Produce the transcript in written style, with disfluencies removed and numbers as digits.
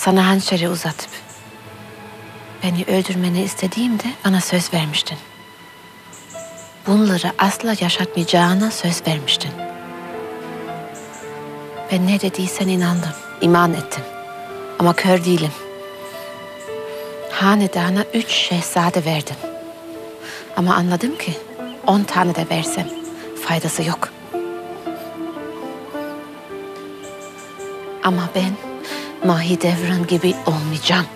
Sana hançeri uzatıp beni öldürmeni istediğimde bana söz vermiştin. Bunları asla yaşatmayacağına söz vermiştin. Ben ne dediysen inandım, iman ettim. Ama kör değilim. Hanedana 3 şehzade verdim. Ama anladım ki 10 tane de versem faydası yok. Ama ben Mahidevran gibi olmayacağım.